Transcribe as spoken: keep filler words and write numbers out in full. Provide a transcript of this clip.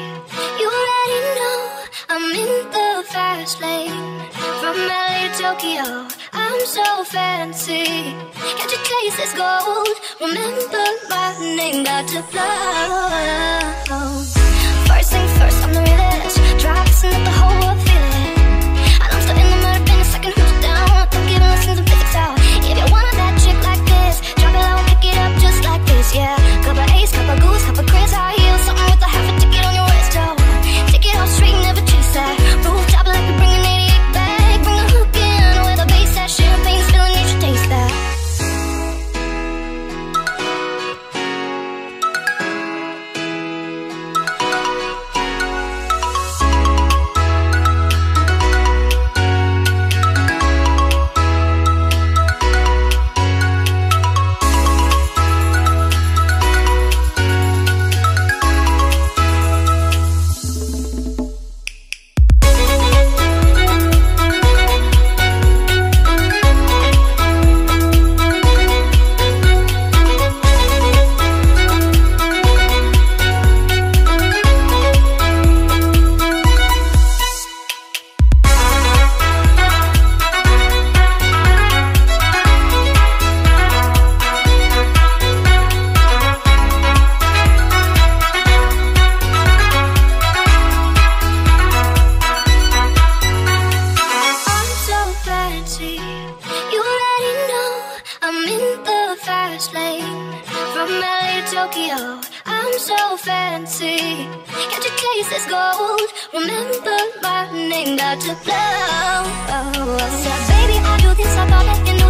You already know I'm in the fast lane. From L A to Tokyo, I'm so fancy. Can't you taste this gold? Remember my name, got to blow. First things first, I'm the realest. Drop this and let the whole world feel it. I know I'm still in the murder bin, a second who's down. Don't give lessons in physics out. If you want that chick like this, drop it low and pick it up just like this, yeah. Couple A's, couple goose, couple Chris, high heels, something with a half a ticket on your wrist, oh. Take it off straight, never chase that. Roof top like we bring an eighty-eight back. Bring the hook in where the bass at. Champagne spilling, you should taste that. You already know I'm in the fast lane. From L A to Tokyo, I'm so fancy. Can't you taste this gold? Remember my name, got to blow. I said, baby, I do this, I thought that you